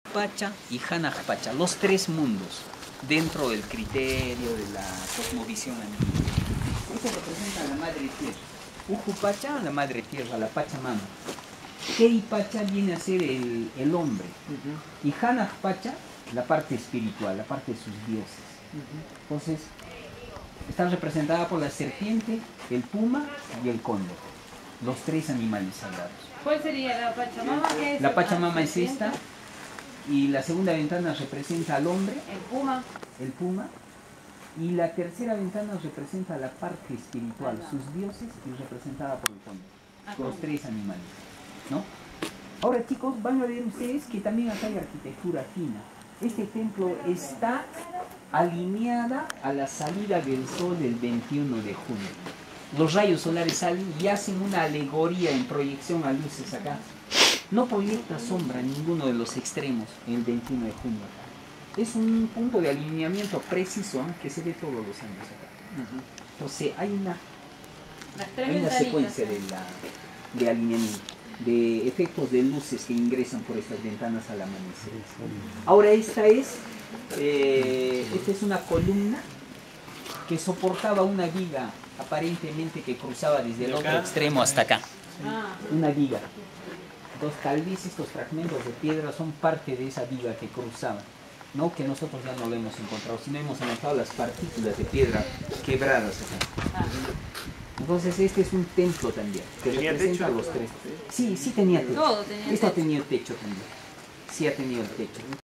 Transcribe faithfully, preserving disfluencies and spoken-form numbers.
Pacha y Hanaj Pacha, los tres mundos, dentro del criterio de la cosmovisión antigua. Esto representa a la madre tierra. Uju Pacha, la madre tierra, la Pachamama. Kei Pacha viene a ser el, el hombre. Uh-huh. Y Hanaj Pacha, la parte espiritual, la parte de sus dioses. Uh-huh. Entonces, está representada por la serpiente, el puma y el cóndor. Los tres animales sagrados. ¿Cuál sería la Pachamama? ¿Qué es? La Pachamama es esta. Y la segunda ventana representa al hombre. El puma. El puma. Y la tercera ventana representa la parte espiritual, sus dioses, y representada por el cóndor. Ah, los tres animales, ¿no? Ahora, chicos, van a ver ustedes que también acá hay arquitectura fina. Este templo está alineada a la salida del sol del veintiuno de junio. Los rayos solares salen y hacen una alegoría en proyección a luces acá. No proyecta sombra en ninguno de los extremos en el veintiuno de junio acá. Es un punto de alineamiento preciso, ¿eh? Que se ve todos los años acá. Uh-huh. Entonces hay una, hay una secuencia de, la, de alineamiento, de efectos de luces que ingresan por estas ventanas al amanecer. Ahora esta es, eh, esta es una columna que soportaba una viga aparentemente que cruzaba desde el otro extremo hasta acá. Una viga. Entonces tal vez estos fragmentos de piedra son parte de esa viga que cruzaba, no que nosotros ya no lo hemos encontrado, sino hemos encontrado las partículas de piedra quebradas acá. Entonces este es un templo también, que representa a los tres. Sí, sí tenía techo. Todo tenía Esta techo. tenía techo también. Sí ha tenido el techo.